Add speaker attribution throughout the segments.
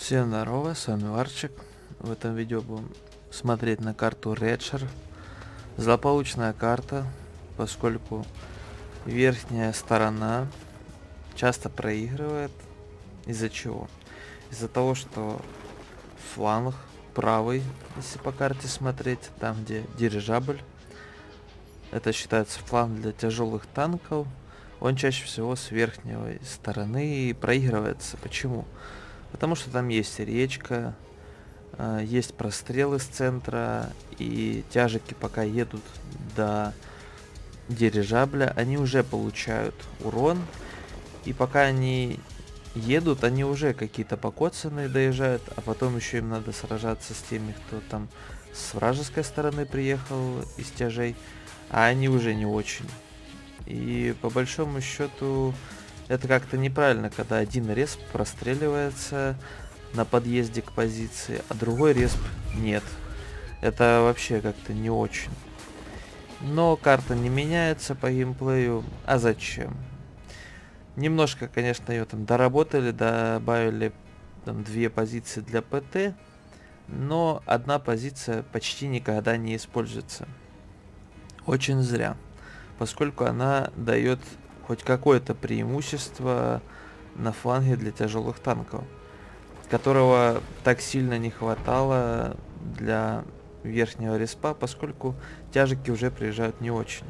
Speaker 1: Всем здорово, с вами Варчик. В этом видео будем смотреть на карту Редшер. Злополучная карта, поскольку верхняя сторона часто проигрывает. Из-за чего? Из-за того, что фланг правый, если по карте смотреть, там где дирижабль, это считается фланг для тяжелых танков, он чаще всего с верхней стороны проигрывается. Почему? Потому что там есть речка, есть прострелы с центра, и тяжики пока едут до дирижабля, они уже получают урон, и пока они едут, они уже какие-то покоцанные доезжают, а потом еще им надо сражаться с теми, кто там с вражеской стороны приехал из тяжей, а они уже не очень. И по большому счету это как-то неправильно, когда один респ простреливается на подъезде к позиции, а другой респ нет. Это вообще как-то не очень. Но карта не меняется по геймплею. А зачем? Немножко, конечно, ее там доработали, добавили там 2 позиции для ПТ, но одна позиция почти никогда не используется. Очень зря, поскольку она дает хоть какое-то преимущество на фланге для тяжелых танков, которого так сильно не хватало для верхнего респа, поскольку тяжики уже приезжают не очень.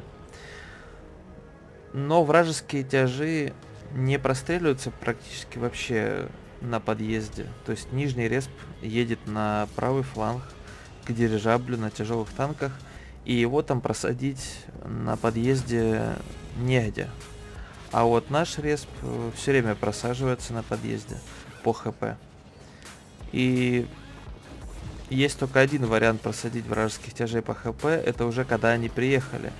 Speaker 1: Но вражеские тяжи не простреливаются практически вообще на подъезде. То есть нижний респ едет на правый фланг к дирижаблю на тяжелых танках, и его там просадить на подъезде негде. А вот наш респ все время просаживается на подъезде по ХП. И есть только один вариант просадить вражеских тяжей по ХП, это уже когда они приехали.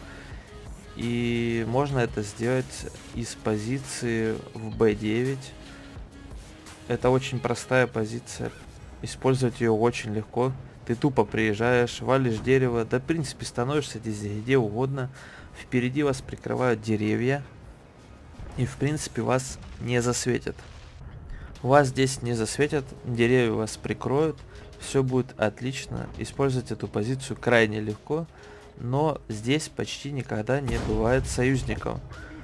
Speaker 1: И можно это сделать из позиции в B9. Это очень простая позиция, использовать ее очень легко. Ты тупо приезжаешь, валишь дерево, да в принципе становишься здесь где угодно. Впереди вас прикрывают деревья. И в принципе вас не засветят. Вас здесь не засветят, деревья вас прикроют, все будет отлично. Использовать эту позицию крайне легко, но здесь почти никогда не бывает союзников.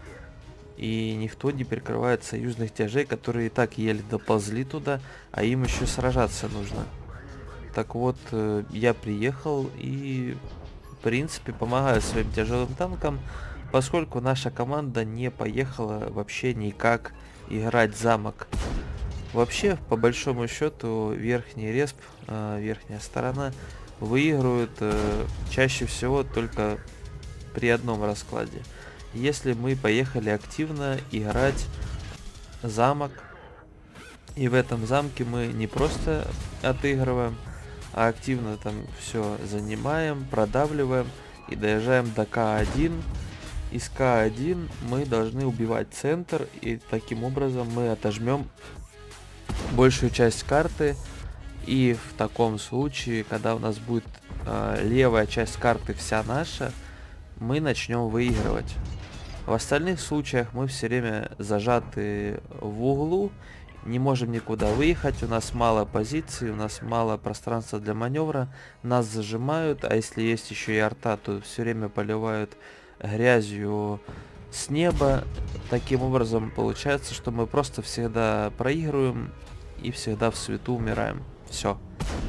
Speaker 1: И никто не прикрывает союзных тяжей, которые и так еле доползли туда, а им еще сражаться нужно. Так вот, я приехал и в принципе помогаю своим тяжелым танкам, поскольку наша команда не поехала вообще никак играть замок. Вообще, по большому счету, верхний респ, верхняя сторона, выигрывают чаще всего только при одном раскладе. Если мы поехали активно играть замок, и в этом замке мы не просто отыгрываем, а активно там все занимаем, продавливаем и доезжаем до К1. Из К1 мы должны убивать центр, и таким образом мы отожмем большую часть карты. И в таком случае, когда у нас будет левая часть карты вся наша, мы начнем выигрывать. В остальных случаях мы все время зажаты в углу, не можем никуда выехать, у нас мало позиций, у нас мало пространства для маневра, нас зажимают, а если есть еще и арта, то все время поливают грязью с неба. Таким образом получается, что мы просто всегда проигрываем и всегда в свету умираем. Все.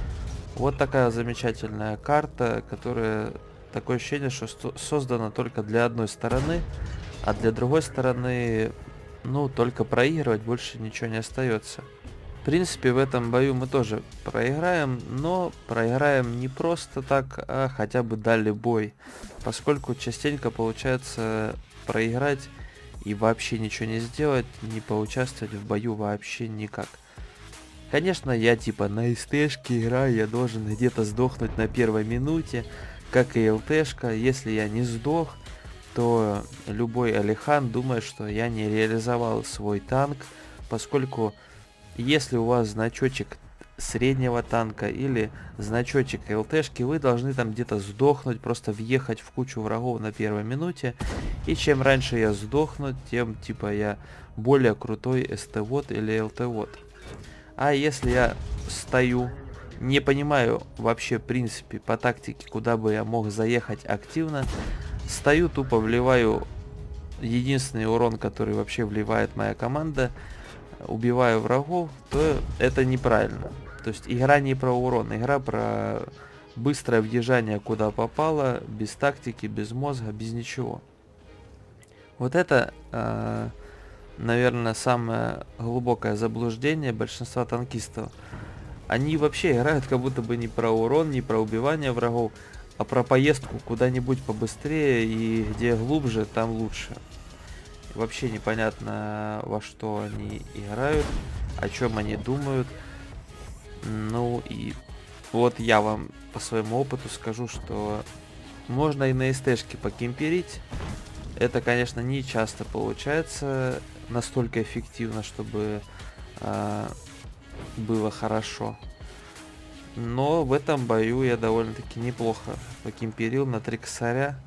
Speaker 1: Вот такая замечательная карта, которая, такое ощущение, что создана только для одной стороны, а для другой стороны, ну, только проигрывать, больше ничего не остается. В принципе, в этом бою мы тоже проиграем, но проиграем не просто так, а хотя бы дали бой. Поскольку частенько получается проиграть и вообще ничего не сделать, не поучаствовать в бою вообще никак. Конечно, я типа на СТшке играю, я должен где-то сдохнуть на первой минуте, как и ЛТшка. Если я не сдох, то любой Алихан думает, что я не реализовал свой танк, поскольку если у вас значочек среднего танка или значочек ЛТшки, вы должны там где-то сдохнуть, просто въехать в кучу врагов на первой минуте. И чем раньше я сдохну, тем типа я более крутой СТ-вод или ЛТ-вод. А если я стою, не понимаю вообще в принципе по тактике, куда бы я мог заехать активно, стою, тупо вливаю единственный урон, который вообще вливает моя команда, убиваю врагов, то это неправильно. То есть игра не про урон, игра про быстрое въезжание куда попало, без тактики, без мозга, без ничего. Вот это, наверное, самое глубокое заблуждение большинства танкистов. Они вообще играют как будто бы не про урон, не про убивание врагов, а про поездку куда-нибудь побыстрее, и где глубже, там лучше. Вообще непонятно, во что они играют, о чем они думают. Ну и вот я вам по своему опыту скажу, что можно и на СТ-шке покемперить. Это, конечно, не часто получается настолько эффективно, чтобы было хорошо. Но в этом бою я довольно-таки неплохо покемперил на 3 косаря.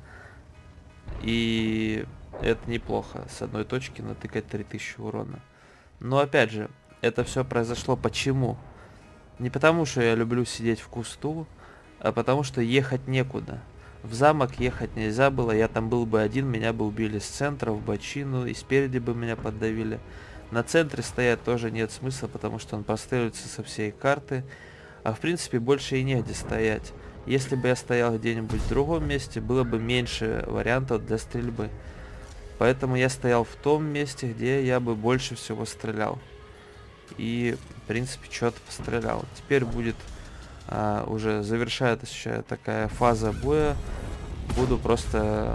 Speaker 1: И это неплохо с одной точки натыкать 3000 урона. Но опять же, это все произошло почему? Не потому, что я люблю сидеть в кусту, а потому что ехать некуда. В замок ехать нельзя было, я там был бы один, меня бы убили с центра в бочину, и спереди бы меня поддавили. На центре стоять тоже нет смысла, потому что он простреливается со всей карты. А в принципе больше и негде стоять. Если бы я стоял где-нибудь в другом месте, было бы меньше вариантов для стрельбы. Поэтому я стоял в том месте, где я бы больше всего стрелял. И в принципе что-то пострелял. Теперь будет уже завершающая такая фаза боя. Буду просто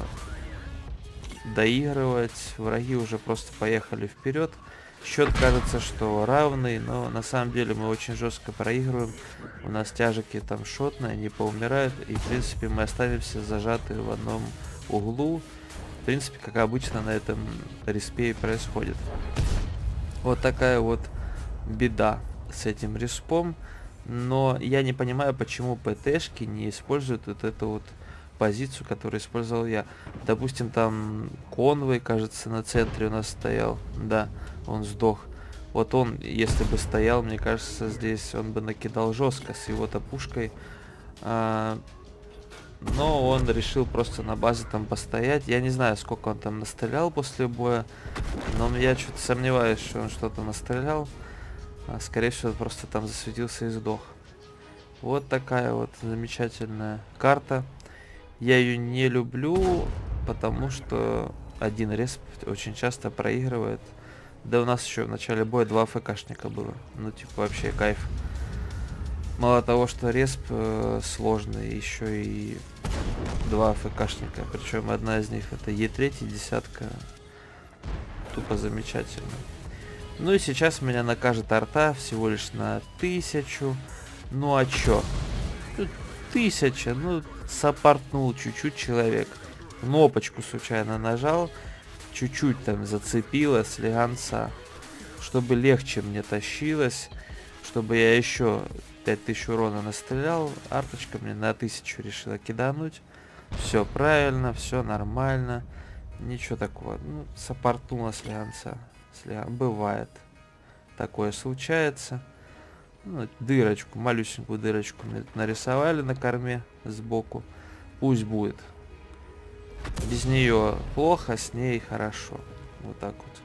Speaker 1: доигрывать. Враги уже просто поехали вперед. Счет кажется, что равный, но на самом деле мы очень жестко проигрываем. У нас тяжики там шотные, они поумирают. И в принципе мы останемся зажаты в одном углу. В принципе, как обычно на этом респе и происходит. Вот такая вот беда с этим респом. Но я не понимаю, почему ПТшки не используют вот эту вот позицию, которую использовал я. Допустим, там конвой, кажется, на центре у нас стоял. Да, он сдох. Вот он, если бы стоял, мне кажется, здесь он бы накидал жестко с его-то пушкой. Но он решил просто на базе там постоять. Я не знаю, сколько он там настрелял после боя. Но я что-то сомневаюсь, что он что-то настрелял. Скорее всего, просто там засветился и сдох. Вот такая вот замечательная карта. Я ее не люблю, потому что один респ очень часто проигрывает. Да у нас еще в начале боя 2 АФКшника было. Ну типа вообще кайф. Мало того, что респ сложный, еще и 2 АФКшника. Причем одна из них это Е3 десятка. Тупо замечательно. Ну и сейчас меня накажет арта всего лишь на 1000. Ну а чё? Тут 1000, ну саппортнул чуть-чуть человек. Кнопочку случайно нажал. Чуть-чуть там зацепило слегонца. Чтобы легче мне тащилось. Чтобы я еще 5000 урона настрелял. Арточка мне на 1000 решила кидануть. Все правильно, все нормально. Ничего такого. Ну, саппортнула слегонца. Бывает. Такое случается. Ну, дырочку, малюсенькую дырочку нарисовали на корме сбоку. Пусть будет. Без нее плохо, с ней хорошо. Вот так вот.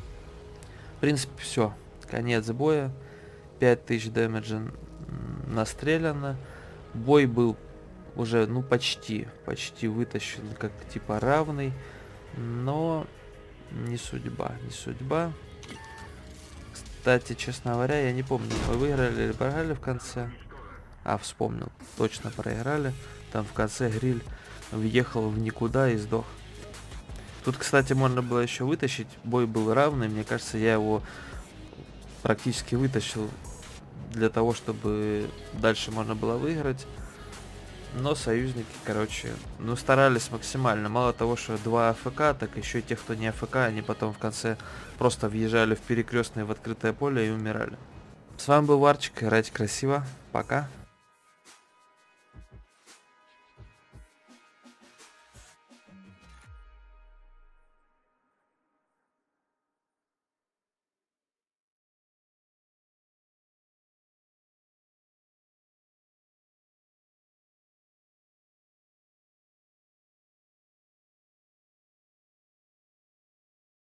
Speaker 1: В принципе, все. Конец боя. 5000 дэмэджа настреляно. Бой был уже, ну, почти вытащен, как типа равный. Но не судьба, не судьба. Кстати, честно говоря, я не помню, мы выиграли или проиграли в конце. А, вспомнил, точно проиграли. Там в конце гриль въехал в никуда и сдох. Тут, кстати, можно было еще вытащить. Бой был равный, мне кажется, я его практически вытащил для того, чтобы дальше можно было выиграть. Но союзники, короче, ну старались максимально. Мало того, что 2 АФК, так еще и тех, кто не АФК, они потом в конце просто въезжали в перекрестные в открытое поле и умирали. С вами был Варчик, играйте красиво, пока.